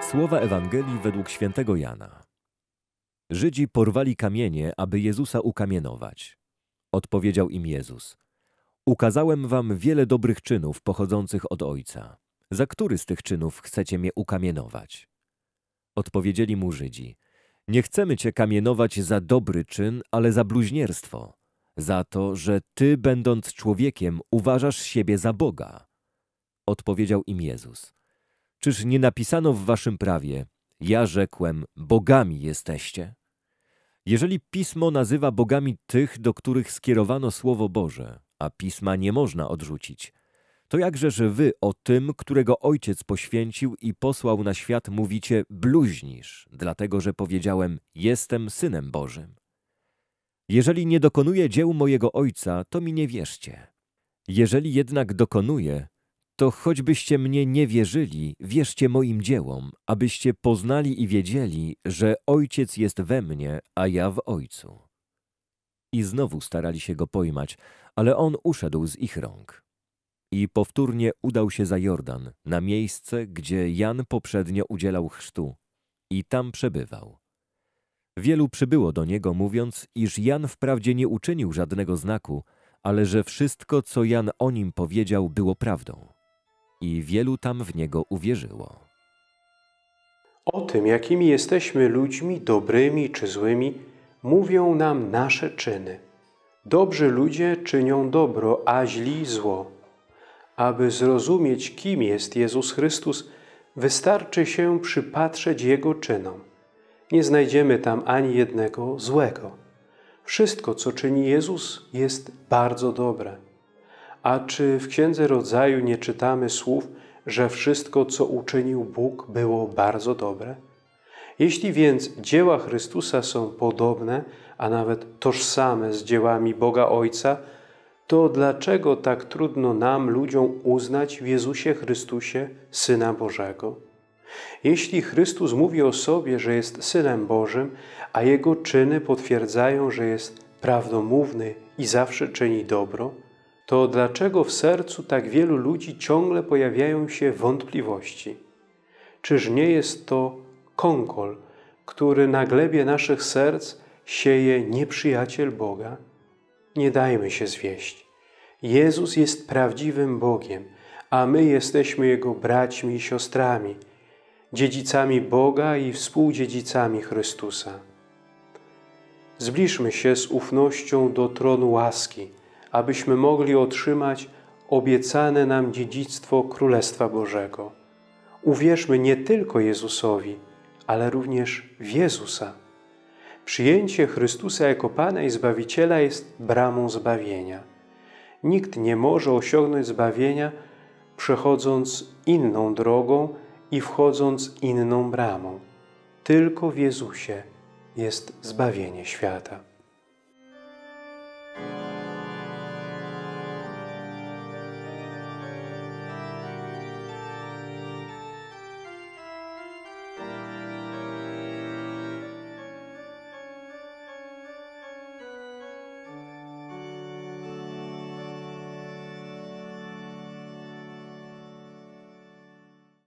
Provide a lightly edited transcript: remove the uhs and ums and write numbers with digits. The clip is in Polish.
Słowa Ewangelii według świętego Jana. Żydzi porwali kamienie, aby Jezusa ukamienować. Odpowiedział im Jezus: ukazałem wam wiele dobrych czynów pochodzących od Ojca. Za który z tych czynów chcecie mnie ukamienować? Odpowiedzieli mu Żydzi: nie chcemy cię kamienować za dobry czyn, ale za bluźnierstwo, za to, że ty, będąc człowiekiem, uważasz siebie za Boga. Odpowiedział im Jezus: czyż nie napisano w waszym prawie: ja rzekłem, bogami jesteście? Jeżeli Pismo nazywa bogami tych, do których skierowano Słowo Boże, a Pisma nie można odrzucić, to jakżeż wy o tym, którego Ojciec poświęcił i posłał na świat, mówicie: bluźnisz, dlatego że powiedziałem: jestem Synem Bożym. Jeżeli nie dokonuję dzieł mojego Ojca, to mi nie wierzcie. Jeżeli jednak dokonuję, to choćbyście mnie nie wierzyli, wierzcie moim dziełom, abyście poznali i wiedzieli, że Ojciec jest we mnie, a ja w Ojcu. I znowu starali się go pojmać, ale on uszedł z ich rąk. I powtórnie udał się za Jordan, na miejsce, gdzie Jan poprzednio udzielał chrztu, i tam przebywał. Wielu przybyło do niego, mówiąc, iż Jan wprawdzie nie uczynił żadnego znaku, ale że wszystko, co Jan o nim powiedział, było prawdą. I wielu tam w niego uwierzyło. O tym, jakimi jesteśmy ludźmi, dobrymi czy złymi, mówią nam nasze czyny. Dobrzy ludzie czynią dobro, a źli zło. Aby zrozumieć, kim jest Jezus Chrystus, wystarczy się przypatrzeć Jego czynom. Nie znajdziemy tam ani jednego złego. Wszystko, co czyni Jezus, jest bardzo dobre. A czy w Księdze Rodzaju nie czytamy słów, że wszystko, co uczynił Bóg, było bardzo dobre? Jeśli więc dzieła Chrystusa są podobne, a nawet tożsame z dziełami Boga Ojca, to dlaczego tak trudno nam, ludziom, uznać w Jezusie Chrystusie Syna Bożego? Jeśli Chrystus mówi o sobie, że jest Synem Bożym, a Jego czyny potwierdzają, że jest prawdomówny i zawsze czyni dobro, to dlaczego w sercu tak wielu ludzi ciągle pojawiają się wątpliwości? Czyż nie jest to kąkol, który na glebie naszych serc sieje nieprzyjaciel Boga? Nie dajmy się zwieść. Jezus jest prawdziwym Bogiem, a my jesteśmy Jego braćmi i siostrami, dziedzicami Boga i współdziedzicami Chrystusa. Zbliżmy się z ufnością do tronu łaski, abyśmy mogli otrzymać obiecane nam dziedzictwo Królestwa Bożego. Uwierzmy nie tylko Jezusowi, ale również w Jezusa. Przyjęcie Chrystusa jako Pana i Zbawiciela jest bramą zbawienia. Nikt nie może osiągnąć zbawienia, przechodząc inną drogą i wchodząc inną bramą. Tylko w Jezusie jest zbawienie świata.